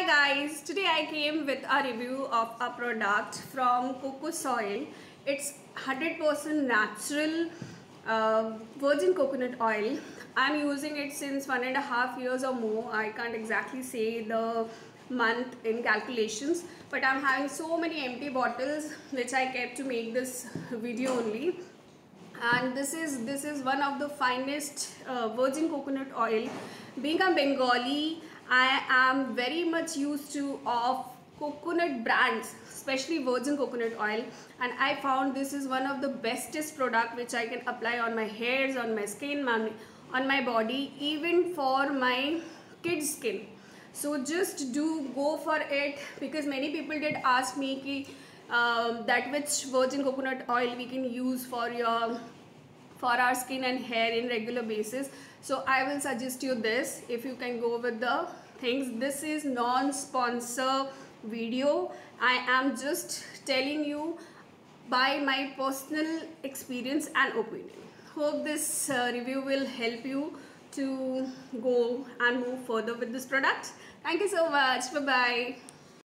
guys, today I came with a review of a product from Cocosoil. It's 100% natural virgin coconut oil. I'm using it since 1.5 years or more. I can't exactly say the month in calculations, but I'm having so many empty bottles which I kept to make this video only. And this is one of the finest virgin coconut oil. Being a Bengali, I am very much used to of coconut brands, especially virgin coconut oil, and I found this is one of the bestest product which I can apply on my hairs, on my skin, on my body, even for my kids skin. So just do go for it, because many people did ask me ki, that which virgin coconut oil we can use for our skin and hair in regular basis. So I will suggest you this, if you can go with the things. This is non-sponsor video. I am just telling you by my personal experience and opinion. Hope this review will help you to go and move further with this product. Thank you so much. Bye bye.